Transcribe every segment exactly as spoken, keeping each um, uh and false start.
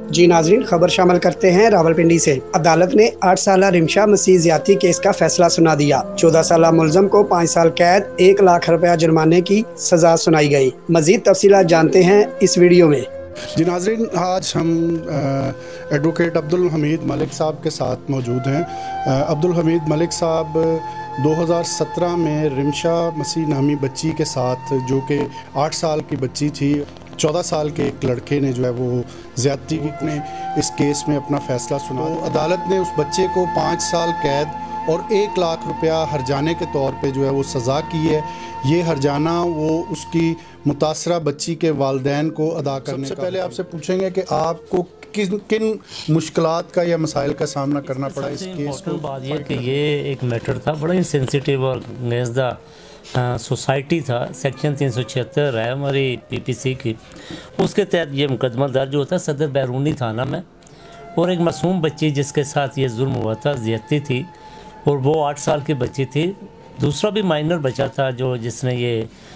जी नाजरीन, खबर शामिल करते हैं रावलपिंडी से। अदालत ने आठ साल रिमशा मसीह ज्यादती केस का फैसला सुना दिया। चौदह साल मुलजम को पाँच साल कैद, एक लाख रुपया जुर्माने की सजा सुनाई गई। मजीद तफसीलात जानते हैं इस वीडियो में। जी नाजरीन, आज हम एडवोकेट अब्दुल हमीद मलिक साहब के साथ मौजूद हैं। अब्दुल हमीद मलिक साहब दो हज़ार सत्रह में रिमशा मसीह नामी बच्ची के साथ, जो कि आठ साल की बच्ची थी, चौदह साल के एक लड़के ने जो है वो ज़्यादती ने इस केस में अपना फ़ैसला सुना। अदालत ने उस बच्चे को पाँच साल कैद और एक लाख रुपया हर्जाने के तौर पे जो है वो सज़ा की है। ये हर्जाना वो उसकी मुतासरा बच्ची के वालिदैन को अदा करने। सबसे पहले आपसे पूछेंगे कि आपको किन किन मुश्किलात का या मसाइल का सामना करना पड़ा इस केस को? बात यह कि ये एक मैटर था बड़ा ही सेंसिटिव और गेंजदा सोसाइटी था। सेक्शन तीन सौ छिहत्तर है हमारी पीपीसी की, उसके तहत ये मुकदमा दर्ज हुआ था सदर बैरूनी थाना में। और एक मासूम बच्ची जिसके साथ ये जुल्म हुआ था, ज़्यादती थी, और वो आठ साल की बच्ची थी। दूसरा भी माइनर बच्चा था जो जिसने ये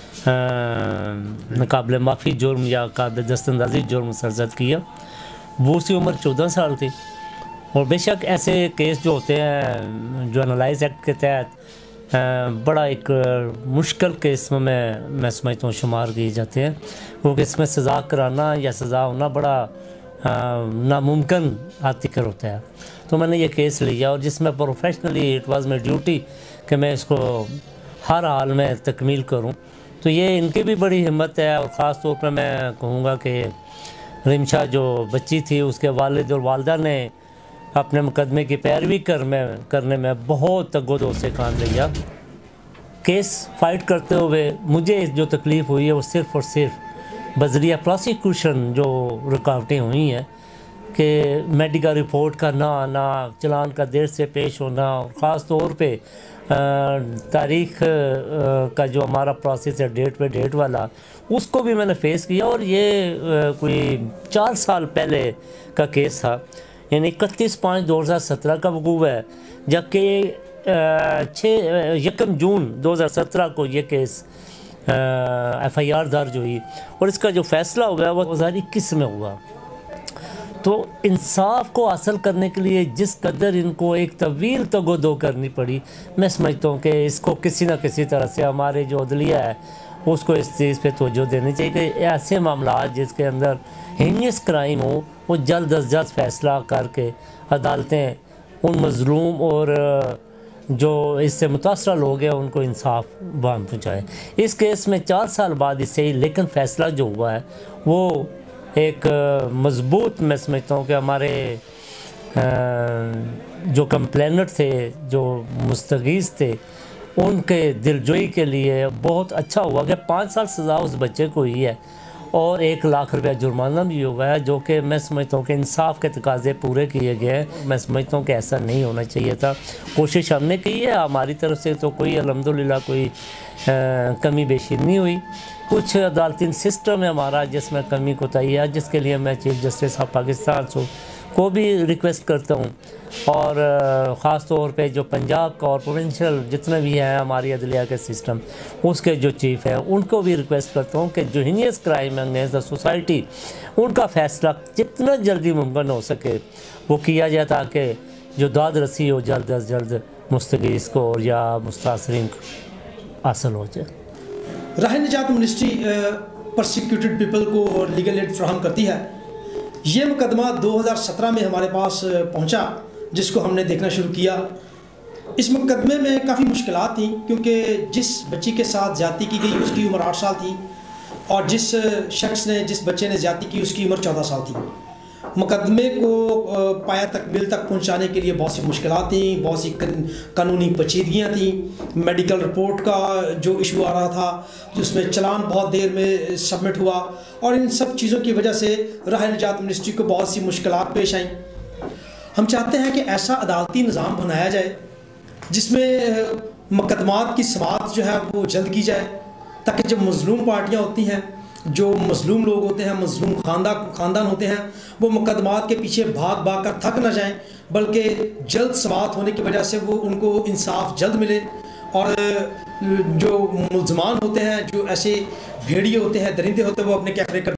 काबिल माफ़ी जुर्म या काबिल दस्तंदाजी जुर्म सरजद किया, वो उसकी उम्र चौदह साल थी। और बेशक ऐसे केस जो होते हैं जो एनालाइज एक्ट के तहत बड़ा एक मुश्किल केस में मैं मैं समझता हूँ शुमार किए जाते हैं, क्योंकि इसमें सज़ा कराना या सज़ा होना बड़ा नामुमकिन आतिकर होता है। तो मैंने ये केस लिया और जिसमें professionally it was my duty कि मैं इसको हर हाल में तकमील करूं। तो ये इनकी भी बड़ी हिम्मत है। और ख़ास तौर पर मैं कहूँगा कि रिमशा जो बच्ची थी, उसके वालिद और वालदा ने अपने मुकदमे की पैरवी कर में करने में बहुत तगोदो से काम लिया। केस फाइट करते हुए मुझे जो तकलीफ़ हुई है वो सिर्फ़ और सिर्फ बजरिया प्रोसिक्यूशन जो रुकावटें हुई हैं कि मेडिकल रिपोर्ट का ना आना, चलान का देर से पेश होना, और ख़ास तौर पे तारीख़ का जो हमारा प्रोसेस है डेट पे डेट वाला, उसको भी मैंने फ़ेस किया। और ये कोई चार साल पहले का केस था, यानी इकतीस पाँच दो हज़ार सत्रह का वकूअ है, जबकि छः यकम जून दो हज़ार सत्रह को ये केस एफ आई आर दर्ज हुई और इसका जो फ़ैसला हुआ वो दो हज़ार इक्कीस में हुआ। तो इंसाफ को हासिल करने के लिए जिस कदर इनको एक तवील तगोदो करनी पड़ी, मैं समझता हूँ कि इसको किसी न किसी तरह से हमारे जो अदलिया है उसको इस चीज़ पे तवज्जो देनी चाहिए कि ऐसे मामला जिसके अंदर हीनियस क्राइम हो वो जल्द अज जल्द फ़ैसला करके अदालतें उन मज़लूम और जो इससे मुतासरा लोग हैं उनको इंसाफ बांध पहुँचाए। इस केस में चार साल बाद इससे ही, लेकिन फ़ैसला जो हुआ है वो एक मज़बूत, मैं समझता हूँ कि हमारे जो कंप्लेनर थे, जो मुस्तगीज़ थे, उनके दिलजोई के लिए बहुत अच्छा हुआ कि पाँच साल सज़ा उस बच्चे को हुई है और एक लाख रुपया जुर्माना भी हुआ है, जो कि मैं समझता हूँ कि इंसाफ के तकाज़े पूरे किए गए हैं। मैं समझता हूँ कि ऐसा नहीं होना चाहिए था। कोशिश हमने की है, हमारी तरफ से तो कोई अल्हम्दुलिल्लाह कोई आ, कमी बेशी नहीं हुई। कुछ अदालती सिस्टम है हमारा जिसमें कमी कोताही है, जिसके लिए मैं चीफ जस्टिस ऑफ पाकिस्तान को भी रिक्वेस्ट करता हूँ। और ख़ास तौर पे जो पंजाब का और प्रोविंशियल जितने भी हैं हमारी अदलिया के सिस्टम, उसके जो चीफ़ हैं उनको भी रिक्वेस्ट करता हूँ कि जो heinous crime against the society, उनका फ़ैसला जितना जल्दी मुमकिन हो सके वो किया जाए, ताकि जो दाद रसी हो जल्द अज जल्द मुस्तगीज़ को और या मुस्तासरीन हासिल हो जाए। राह निजात मिनिस्ट्री परसिक्यूटेड पीपल को लीगल एड फ्राहम करती है। ये मुकदमा दो हज़ार सत्रह में हमारे पास पहुंचा, जिसको हमने देखना शुरू किया। इस मुकदमे में काफ़ी मुश्किलात थी, क्योंकि जिस बच्ची के साथ ज़्यादती की गई उसकी उम्र आठ साल थी और जिस शख्स ने जिस बच्चे ने ज़्यादती की उसकी उम्र चौदह साल थी। मुकदमे को पाया तकमील तक पहुंचाने के लिए बहुत सी मुश्किलात थी, बहुत सी कानूनी पेचीदगियाँ थी। मेडिकल रिपोर्ट का जो इशू आ रहा था, जिसमें चलान बहुत देर में सबमिट हुआ, और इन सब चीज़ों की वजह से राह निजात मिनिस्ट्री को बहुत सी मुश्किलात पेश आईं। हम चाहते हैं कि ऐसा अदालती निज़ाम बनाया जाए जिसमें मुकदमात की समाअत जो है वो जल्द की जाए, ताकि जब मज़लूम पार्टियाँ होती हैं, जो मज़लूम लोग होते हैं, मज़लूम खानदा ख़ानदान होते हैं, वो मुकदमात के पीछे भाग भाग कर थक ना जाएं, बल्कि जल्द समाअत होने की वजह से वो उनको इंसाफ जल्द मिले। और जो मुलजमान होते हैं, जो ऐसे भेड़िए होते हैं, दरिंदे होते हैं, वो अपने कैफरे कर